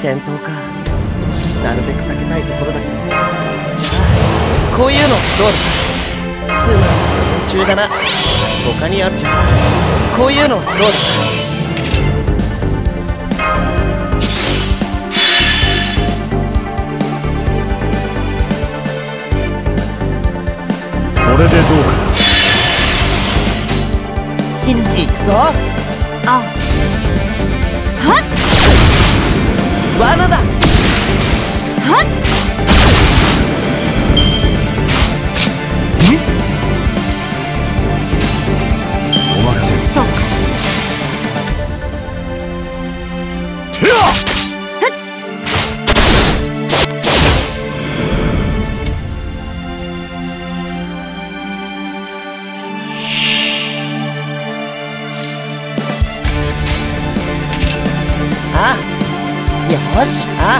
戦闘か。なるべく避けたいところだけど。じゃあこういうのどうだ。ツーマン途中だな。他にあるじゃん。こういうのどうだ。 これでどうかな。 死ぬ。行くぞ。 ああ。はっ。 罠だ。 はっ。 お任せ。 そうか。 てや。 ああ、よし。ああ、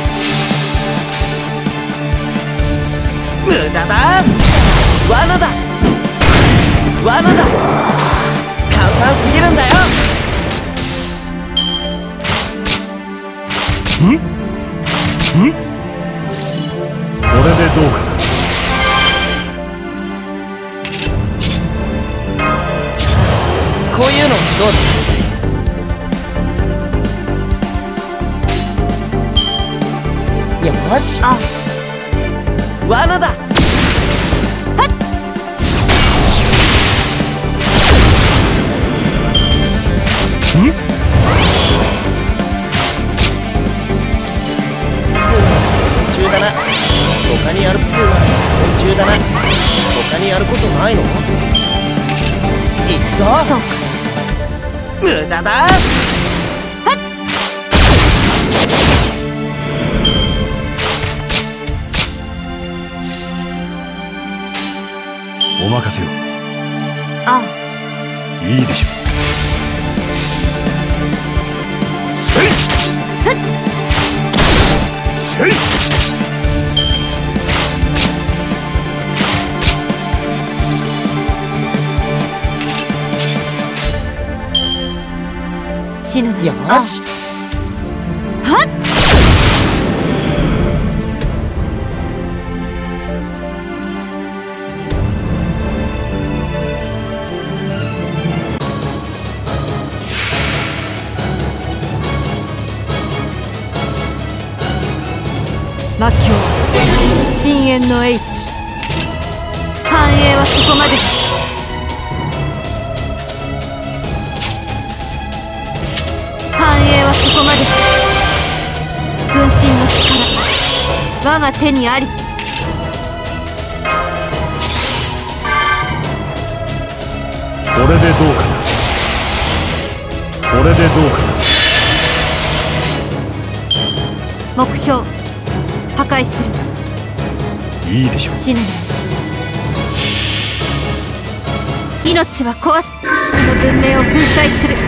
無駄だ。罠だ。罠だ。簡単すぎるんだよ。 これでどうかな。 こういうのどうだ。よし。 ああ。 罠だ。 はっ。 途中だな。他にやる。ツーマン途中だな。他にやることないの。行くぞ。 そうか。 無駄だ。 お任せを。 ああ。 いいでしょう。せい。せい。 死ぬ。 よし。 はっ。魔境深淵の英知。繁栄はそこまでだ。繁栄はそこまでだ。分身の力我が手にあり。 これでどうかな。これでどうかな。 目標破壊する。 いいでしょう。 死ぬな。命は壊す。その文明を粉砕する。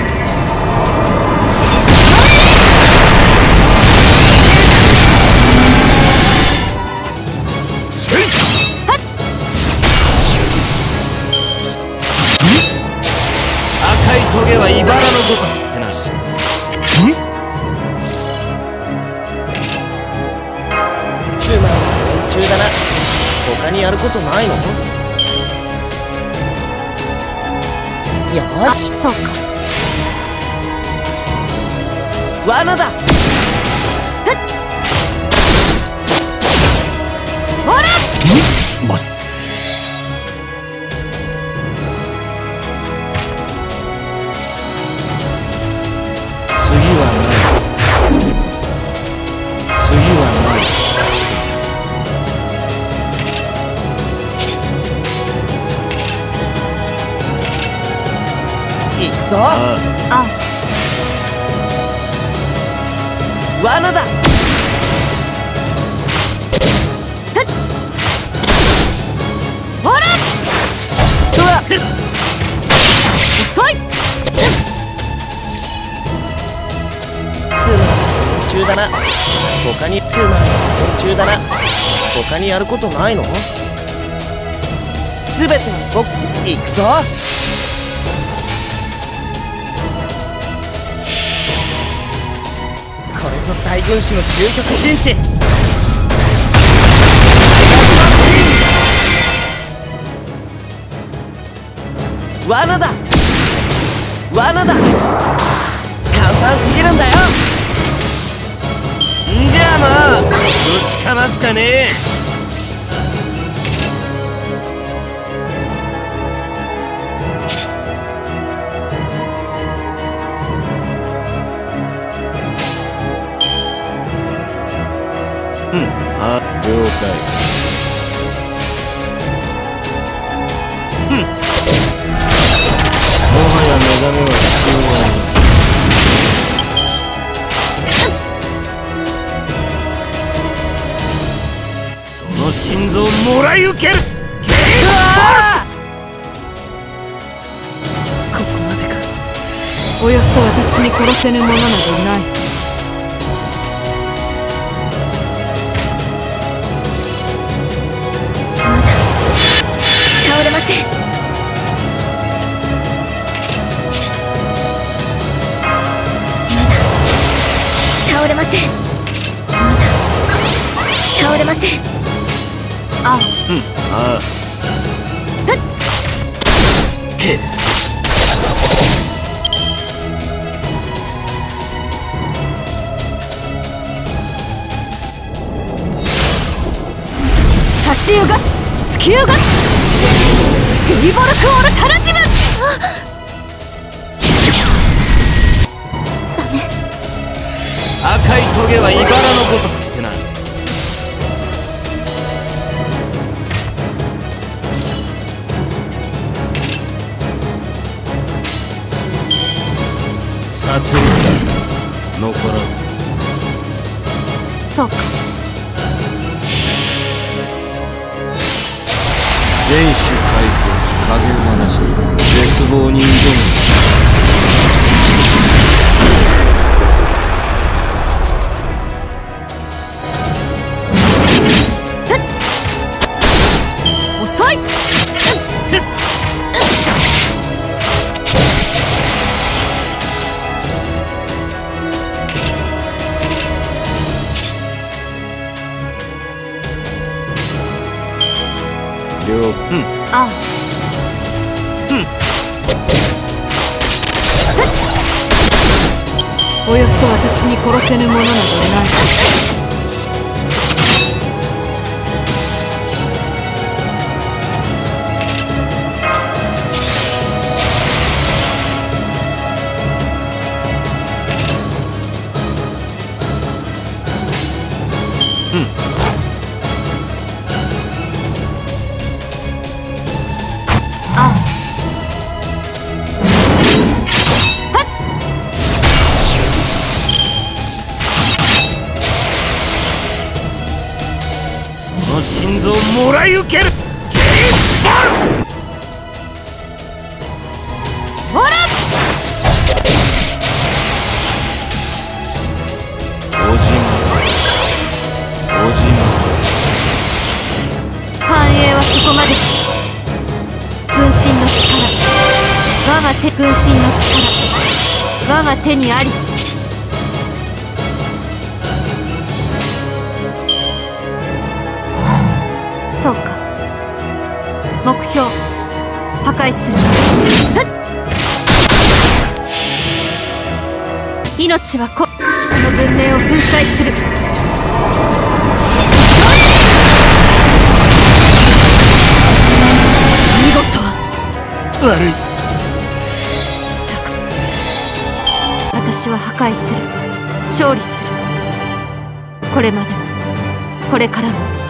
せい。 はっ。 赤いトゲは茨のごとくってな。 ツーマン途中だな。他にやることないの。よあ、 し。 そうか。 罠だ。 ほら。 まず。 次はない。次はない。 行くぞ。 ああ罠だ。 ほら。 うわ。 遅い。 ツーマン途中だな。他に。ツーマン途中だな。他にやることないの。全ては僕。行くぞ。これぞ大軍師の究極陣地。罠だ罠だ、簡単すぎるんだよ。 んじゃあまあぶちかますかね。あ、了解。もはや目覚めは必要はない。その心臓もらい受ける。 ここまでか。 およそ私に殺せぬ者などいない。 倒れません。倒れません。倒れません。 あああ。けっ。 差し湯が突き湯がヘリボルクオルタナティブ。 赤いトゲは茨のごとくってな。殺戮だ、残らず。 そうか。 全種解放、影馬なしに絶望に挑む。 遅い。ああ。およそ私に殺せぬ者などいない。 心臓もらい受ける。 ほら。 おじまおじま。 繁栄はそこまで。軍神の力、我が手、軍神の力、我が手にあり。そうか。目標破壊する。命はその文明を粉砕する。見事。 悪い。 さあ、私は破壊する。勝利する。これまでもこれからも。